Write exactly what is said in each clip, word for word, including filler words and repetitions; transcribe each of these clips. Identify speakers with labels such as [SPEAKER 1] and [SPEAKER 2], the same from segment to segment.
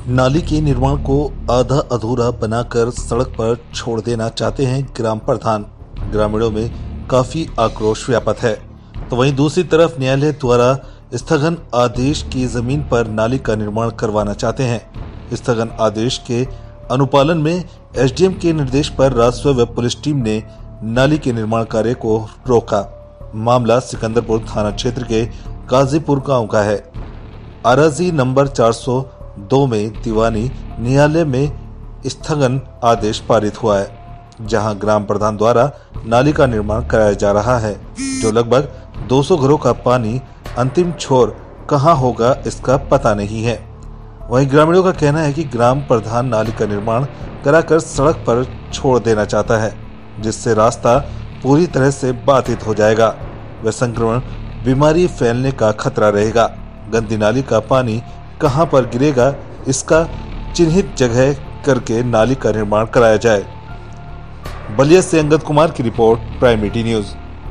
[SPEAKER 1] नाली के निर्माण को आधा अधूरा बनाकर सड़क पर छोड़ देना चाहते हैं ग्राम प्रधान। ग्रामीणों में काफी आक्रोश व्याप्त है, तो वहीं दूसरी तरफ न्यायालय द्वारा स्थगन आदेश की जमीन पर नाली का निर्माण करवाना चाहते हैं। स्थगन आदेश के अनुपालन में एसडीएम के निर्देश पर राजस्व व पुलिस टीम ने नाली के निर्माण कार्य को रोका। मामला सिकंदरपुर थाना क्षेत्र के काजीपुर गांव का है। अराजी नंबर चार सौ दो में दीवानी न्यायालय में स्थगन आदेश पारित हुआ है, जहां ग्राम प्रधान द्वारा नाली का निर्माण कराया जा रहा है, जो लगभग दो सौ घरों का पानी अंतिम छोर कहां होगा इसका पता नहीं है। वहीं ग्रामीणों का कहना है कि ग्राम प्रधान नाली का निर्माण कराकर सड़क पर छोड़ देना चाहता है, जिससे रास्ता पूरी तरह से बाधित हो जाएगा व संक्रमण बीमारी फैलने का खतरा रहेगा। गंदी नाली का पानी कहां पर गिरेगा, इसका चिन्हित जगह करके नाली का निर्माण कराया जाए। बलिया से अंगद कुमार की रिपोर्ट, प्राइम मीडिया न्यूज।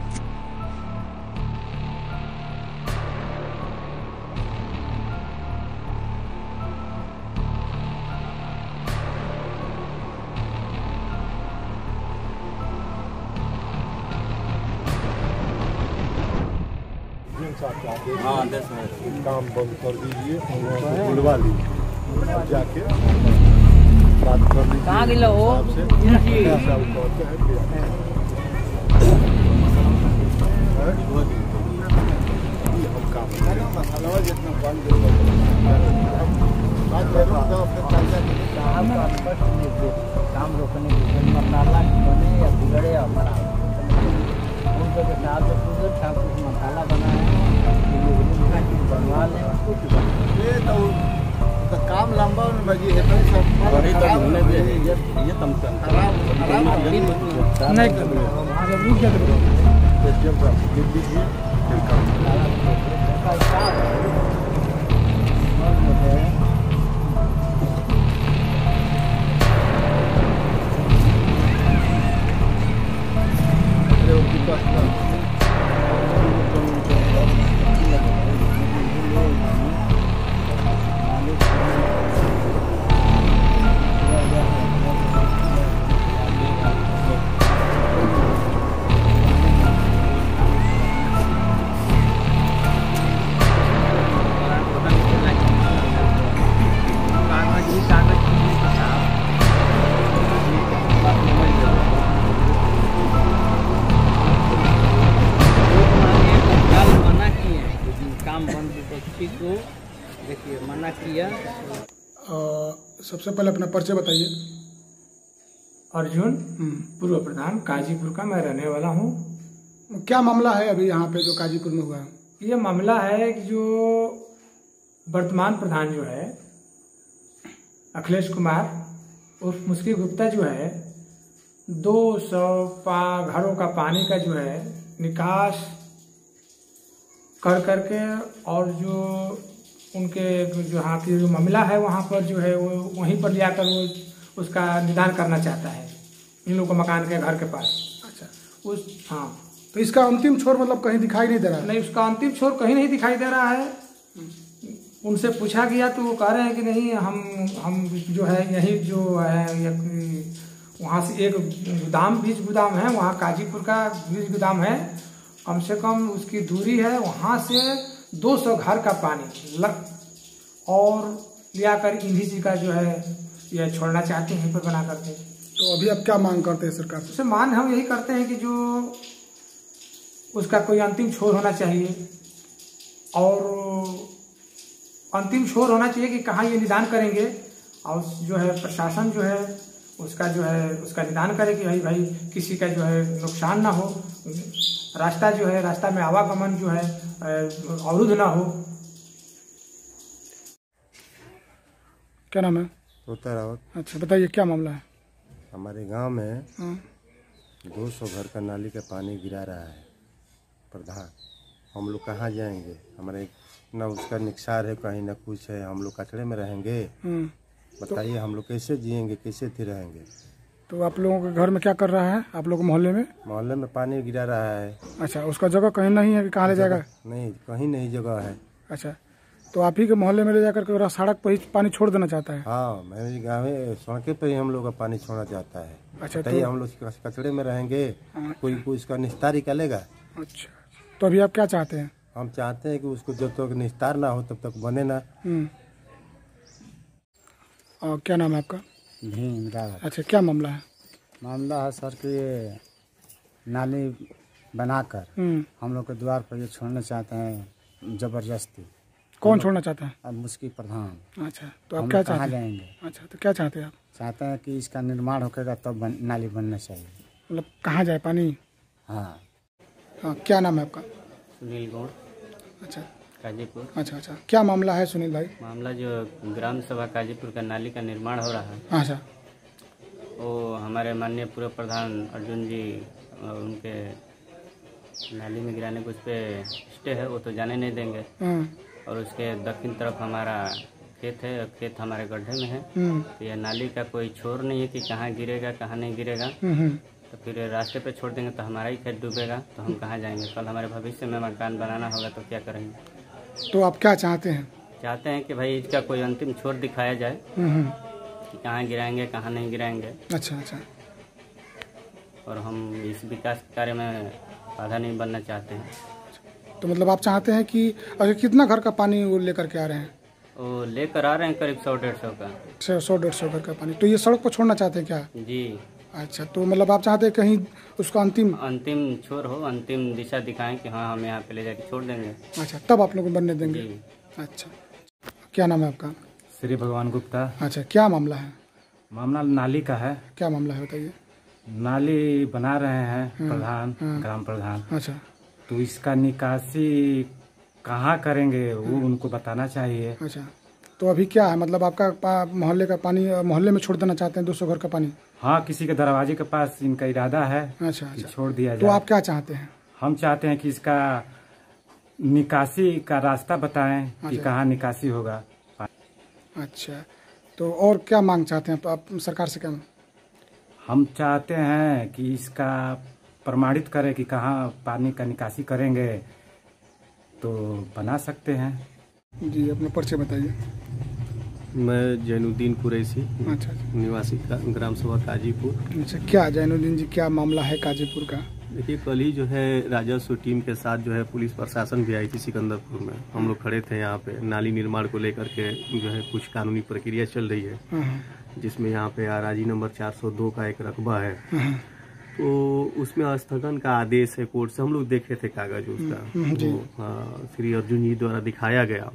[SPEAKER 2] हाँ, काम बंद कर दीजिए, बुलवा लीजिए, जाके बात कर लीजिए।
[SPEAKER 3] कहाँ गिला हो?
[SPEAKER 2] कैसा वो कहते हैं कि हम काम मसाला जितना बंद
[SPEAKER 3] काम रोकने की मसाला बने या बिगड़े या खराब उनके साथ था कुछ मसाला बना है बनवा लें
[SPEAKER 2] ये तो काम लंबा बजी है तो सब बड़ी तो हमने भी ये ये तम खराब खराब नहीं जब रुक जाते तो जब गिर दीजिए फिर काम
[SPEAKER 3] को देखिए मना किया।
[SPEAKER 4] सबसे पहले अपना परिचय बताइए।
[SPEAKER 5] अर्जुन, पूर्व प्रधान काजीपुर का मैं रहने वाला हूँ।
[SPEAKER 4] क्या मामला है अभी यहाँ पे जो काजीपुर में हुआ है?
[SPEAKER 5] ये मामला है कि जो वर्तमान प्रधान जो है अखिलेश कुमार उर्फ मुस्की गुप्ता जो है दो सौ पा घरों का पानी का जो है निकास कर करके और जो उनके जो हाथ जो मामला है वहाँ पर जो है वो वहीं पर ले आकर वो उसका निदान करना चाहता है इन लोगों को मकान के घर के पास।
[SPEAKER 4] अच्छा,
[SPEAKER 5] उस हाँ
[SPEAKER 4] तो इसका अंतिम छोर मतलब कहीं दिखाई नहीं दे रहा है?
[SPEAKER 5] नहीं, उसका अंतिम छोर कहीं नहीं दिखाई दे रहा है। उनसे पूछा गया तो वो कह रहे हैं कि नहीं, हम हम जो है यही जो है वहाँ से एक गोदाम बीज गोदाम है, वहाँ काजीपुर का बीज गोदाम है, कम से कम उसकी दूरी है वहाँ से दो सौ घर का पानी लग और लिया कर इन्हीं जी का जो है यह छोड़ना चाहते हैं, यहीं पर बना करके।
[SPEAKER 4] तो अभी आप क्या मांग करते हैं सरकार से?
[SPEAKER 5] उससे मांग हम यही करते हैं कि जो उसका कोई अंतिम छोर होना चाहिए और अंतिम छोर होना चाहिए कि कहाँ ये निदान करेंगे और जो है प्रशासन जो है उसका जो है उसका निदान करे कि भाई भाई किसी का जो है नुकसान ना हो, रास्ता जो है रास्ता में आवागमन जो है अवरुद्ध ना हो।
[SPEAKER 4] क्या नाम है?
[SPEAKER 2] होता रावत।
[SPEAKER 4] अच्छा, बताइए क्या मामला है?
[SPEAKER 2] हमारे गांव में दो सौ घर का नाली का पानी गिरा रहा है प्रधान। हम लोग कहाँ जाएंगे? हमारे न उसका निकसार है, कहीं ना कुछ है, हम लोग कचड़े में रहेंगे। बताइए हम लोग कैसे जिएंगे, कैसे थे रहेंगे?
[SPEAKER 4] तो आप लोगों के घर में क्या कर रहा है? आप लोग मोहल्ले में
[SPEAKER 2] मोहल्ले में पानी गिरा रहा है।
[SPEAKER 4] अच्छा, उसका जगह कहीं नहीं है कि कहाँ ले जाएगा?
[SPEAKER 2] नहीं, कहीं नहीं जगह है।
[SPEAKER 4] अच्छा, तो आप ही के मोहल्ले में ले जाकर के सड़क पर ही पानी छोड़ देना चाहता है?
[SPEAKER 2] हाँ, मेरे गाँव में सड़के पे ही हम लोग का पानी छोड़ना चाहता है।
[SPEAKER 4] अच्छा,
[SPEAKER 2] तो हम लोग कचड़े में रहेंगे, कोई कोई इसका निस्तार निकालेगा।
[SPEAKER 4] अच्छा, तो अभी आप क्या चाहते हैं?
[SPEAKER 2] हम चाहते हैं कि उसको जब तक निस्तार ना हो तब तक बने ना।
[SPEAKER 4] और क्या नाम है आपका?
[SPEAKER 3] भीम रावत।
[SPEAKER 4] अच्छा, क्या मामला है?
[SPEAKER 3] मामला है सर कि ये नाली बनाकर हम लोग के द्वार पर ये छोड़ना चाहते हैं जबरदस्ती।
[SPEAKER 4] कौन छोड़ना चाहता है?
[SPEAKER 3] अब मुस्की प्रधान।
[SPEAKER 4] अच्छा, तो आप क्या चाहते हैं?
[SPEAKER 3] जाएंगे?
[SPEAKER 4] अच्छा, तो क्या चाहते हैं आप?
[SPEAKER 3] चाहते हैं कि इसका निर्माण होगा तब बन, नाली बनना चाहिए।
[SPEAKER 4] मतलब कहाँ जाए पानी?
[SPEAKER 3] हाँ।
[SPEAKER 4] हाँ, क्या नाम है आपका?
[SPEAKER 6] सुनील गौड़,
[SPEAKER 4] अच्छा,
[SPEAKER 6] काजीपुर।
[SPEAKER 4] अच्छा अच्छा, क्या मामला है सुनील भाई?
[SPEAKER 6] मामला जो ग्राम सभा काजीपुर का नाली का निर्माण हो रहा है,
[SPEAKER 4] अच्छा,
[SPEAKER 6] वो हमारे माननीय पूर्व प्रधान अर्जुन जी और उनके नाली में गिराने को उस पर स्टे है, वो तो जाने नहीं देंगे। और उसके दक्षिण तरफ हमारा खेत है, खेत हमारे गड्ढे में है। तो यह नाली का कोई छोर नहीं है कि कहाँ गिरेगा कहाँ नहीं गिरेगा। तो फिर रास्ते पे छोड़ देंगे तो हमारा ही खेत डूबेगा, तो हम कहाँ जाएंगे? कल हमारे भविष्य में मकान बनाना होगा तो क्या करेंगे?
[SPEAKER 4] तो आप क्या चाहते हैं?
[SPEAKER 6] चाहते हैं कि भाई इसका कोई अंतिम छोर दिखाया जाए कि कहाँ गिराएंगे कहाँ नहीं गिराएंगे।
[SPEAKER 4] अच्छा अच्छा,
[SPEAKER 6] और हम इस विकास कार्य में बाधा नहीं बनना चाहते हैं।
[SPEAKER 4] तो मतलब आप चाहते हैं कि अच्छा, कितना घर का पानी वो लेकर के आ रहे हैं?
[SPEAKER 6] वो लेकर आ रहे हैं करीब सौ डेढ़ सौ का।
[SPEAKER 4] छः सौ डेढ़ सौ घर का पानी, तो ये सड़क पर छोड़ना चाहते हैं क्या?
[SPEAKER 6] जी।
[SPEAKER 4] अच्छा, तो मतलब आप चाहते हैं कहीं उसका अंतिम
[SPEAKER 6] अंतिम छोर हो, अंतिम दिशा दिखाएं कि हाँ हम यहाँ पे ले जाके छोड़ देंगे।
[SPEAKER 4] अच्छा, तब आप लोग को बनने देंगे?
[SPEAKER 6] जी।
[SPEAKER 4] अच्छा, क्या नाम है आपका?
[SPEAKER 7] श्री भगवान गुप्ता।
[SPEAKER 4] अच्छा, क्या मामला है?
[SPEAKER 7] मामला नाली का है।
[SPEAKER 4] क्या मामला है बताइए?
[SPEAKER 7] नाली बना रहे हैं प्रधान, ग्राम प्रधान।
[SPEAKER 4] अच्छा,
[SPEAKER 7] तो इसका निकासी कहाँ करेंगे वो उनको बताना चाहिए।
[SPEAKER 4] अच्छा, तो अभी क्या है, मतलब आपका मोहल्ले का पानी मोहल्ले में छोड़ देना चाहते हैं दो सौ घर का पानी?
[SPEAKER 7] हाँ, किसी के दरवाजे के पास इनका इरादा है।
[SPEAKER 4] अच्छा अच्छा,
[SPEAKER 7] छोड़ दिया जाए।
[SPEAKER 4] तो आप क्या चाहते हैं?
[SPEAKER 7] हम चाहते हैं कि इसका निकासी का रास्ता बताएं कि कहाँ निकासी होगा।
[SPEAKER 4] अच्छा, तो और क्या मांग चाहते हैं आप सरकार से? क्या
[SPEAKER 7] हम चाहते हैं कि इसका प्रमाणित करें कि कहाँ पानी का निकासी करेंगे तो बना सकते हैं।
[SPEAKER 4] जी, अपना परिचय बताइए।
[SPEAKER 2] मैं जैनुद्दीन कुरैशी,
[SPEAKER 4] अच्छा,
[SPEAKER 2] निवासी ग्राम सभा काजीपुर।
[SPEAKER 4] अच्छा, क्या जैनुद्दीन जी क्या मामला है काजीपुर का?
[SPEAKER 2] देखिए, कल ही जो है राजस्व टीम के साथ जो है पुलिस प्रशासन भी आई थी सिकंदरपुर में। हम लोग खड़े थे यहाँ पे, नाली निर्माण को लेकर के जो है कुछ कानूनी प्रक्रिया चल रही है, जिसमें यहाँ पे आराजी नंबर चार सौ दो का एक रकबा है। तो उसमें स्थगन का आदेश है कोर्ट से, हम लोग देखे थे कागज उसका, तो श्री अर्जुन जी द्वारा दिखाया गया।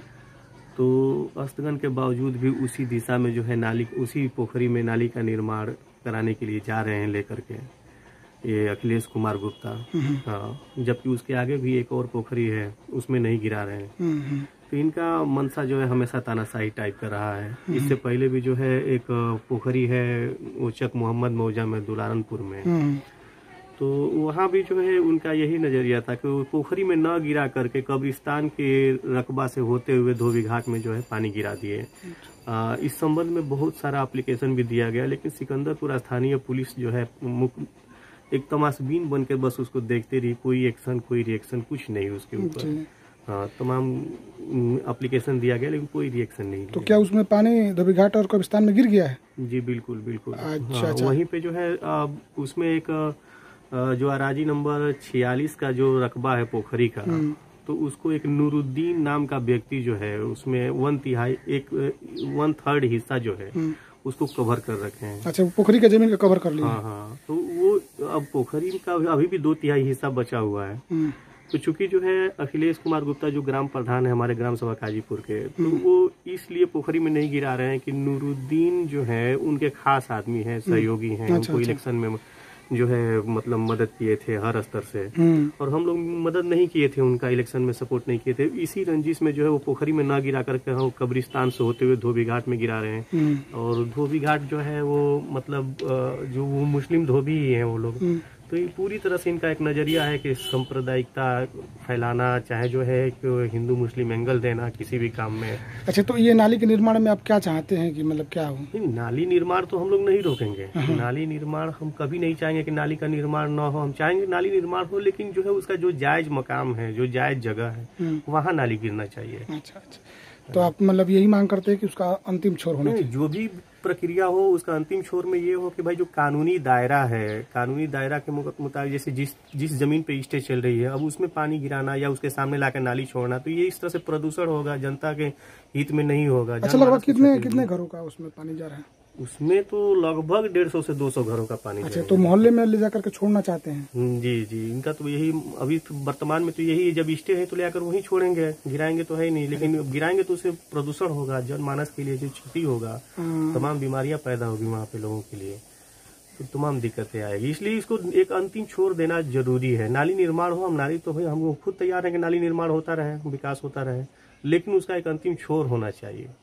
[SPEAKER 2] तो स्थगन के बावजूद भी उसी दिशा में जो है नाली, उसी पोखरी में नाली का निर्माण कराने के लिए जा रहे हैं लेकर के ये अखिलेश कुमार गुप्ता। हाँ, जबकि उसके आगे भी एक और पोखरी है, उसमें नहीं गिरा रहे हैं। तो इनका मनसा जो है हमेशा तानाशाही टाइप का रहा है। इससे पहले भी जो है एक पोखरी है उचक मोहम्मद मौजा में दुलारनपुर में, तो वहाँ भी जो है उनका यही नजरिया था कि वो पोखरी में न गिरा करके कब्रिस्तान के रकबा से होते हुए धोबी घाट में जो है पानी गिरा दिए। आ, इस संबंध में बहुत सारा एप्लीकेशन भी दिया गया, लेकिन सिकंदरपुर स्थानीय पुलिस जो है एक तमाशबीन बन के बस उसको देखते रही, कोई एक्शन कोई रिएक्शन कुछ नहीं उसके ऊपर। हाँ, तमाम एप्लीकेशन दिया गया लेकिन कोई रिएक्शन नहीं।
[SPEAKER 4] तो क्या उसमें पानी धोबी घाट और कब्रिस्तान में गिर गया है?
[SPEAKER 2] जी बिल्कुल बिल्कुल।
[SPEAKER 4] अच्छा,
[SPEAKER 2] हाँ,
[SPEAKER 4] अच्छा।
[SPEAKER 2] वहीं पे जो है आ, उसमें एक आ, जो अराजी नंबर छियालीस का जो रकबा है पोखरी का, तो उसको एक नूरुद्दीन नाम का व्यक्ति जो है उसमें वन तिहाई एक वन थर्ड हिस्सा जो है उसको कवर कर रखे हैं।
[SPEAKER 4] अच्छा, पोखरी का जमीन का कवर कर लिया?
[SPEAKER 2] हाँ हाँ, तो वो अब पोखरी का अभी भी दो तिहाई हिस्सा बचा हुआ है। तो चूंकि जो है अखिलेश कुमार गुप्ता जो ग्राम प्रधान है हमारे ग्राम सभा काजीपुर के, तो वो इसलिए पोखरी में नहीं गिरा रहे हैं कि नूरुद्दीन जो है उनके खास आदमी है, सहयोगी हैं, उनको इलेक्शन में जो है मतलब मदद किए थे हर स्तर से, और हम लोग मदद नहीं किए थे, उनका इलेक्शन में सपोर्ट नहीं किए थे। इसी रंजिश में जो है वो पोखरी में ना गिरा करके हम कब्रिस्तान से होते हुए धोबी घाट में गिरा रहे हैं। और धोबी घाट जो है वो मतलब जो वो मुस्लिम धोबी ही हैं वो लोग,
[SPEAKER 8] तो ये पूरी तरह से इनका एक नज़रिया है कि सांप्रदायिकता फैलाना, चाहे जो है कि हिंदू मुस्लिम एंगल देना किसी भी काम में।
[SPEAKER 4] अच्छा, तो ये नाली के निर्माण में आप क्या चाहते हैं कि मतलब क्या हो?
[SPEAKER 8] नहीं, नाली निर्माण तो हम लोग नहीं रोकेंगे। नाली निर्माण हम कभी नहीं चाहेंगे कि नाली का निर्माण न हो। हम चाहेंगे नाली निर्माण हो, लेकिन जो है उसका जो जायज मकाम है, जो जायज जगह है, वहाँ नाली गिरना चाहिए।
[SPEAKER 4] अच्छा अच्छा, तो आप मतलब यही मांग करते हैं कि उसका अंतिम छोर होना चाहिए?
[SPEAKER 8] जो भी प्रक्रिया हो उसका अंतिम छोर में ये हो कि भाई जो कानूनी दायरा है, कानूनी दायरा के मुताबिक जैसे जिस जिस जमीन पे स्टे चल रही है, अब उसमें पानी गिराना या उसके सामने लाकर नाली छोड़ना, तो ये इस तरह से प्रदूषण होगा, जनता के हित में नहीं होगा।
[SPEAKER 4] अच्छा, लगभग कितने कितने घरों का उसमें पानी जा रहा है?
[SPEAKER 8] उसमें तो लगभग डेढ़ सौ से दो सौ घरों का पानी।
[SPEAKER 4] अच्छा, तो मोहल्ले में ले जाकर के छोड़ना चाहते हैं?
[SPEAKER 8] जी जी, इनका तो यही अभी तो वर्तमान में तो यही, जब स्टे है तो ले आकर वहीं छोड़ेंगे, गिराएंगे तो है नहीं, लेकिन गिराएंगे तो उससे प्रदूषण होगा, जनमानस के लिए जो क्षति होगा, तमाम बीमारियां पैदा होगी वहाँ पे लोगों के लिए, तो तमाम दिक्कतें आएगी। इसलिए इसको एक अंतिम छोर देना जरूरी है। नाली निर्माण हो, हम नाली तो है, हम खुद तैयार है कि नाली निर्माण होता रहे, विकास होता रहे, लेकिन उसका एक अंतिम छोर होना चाहिए।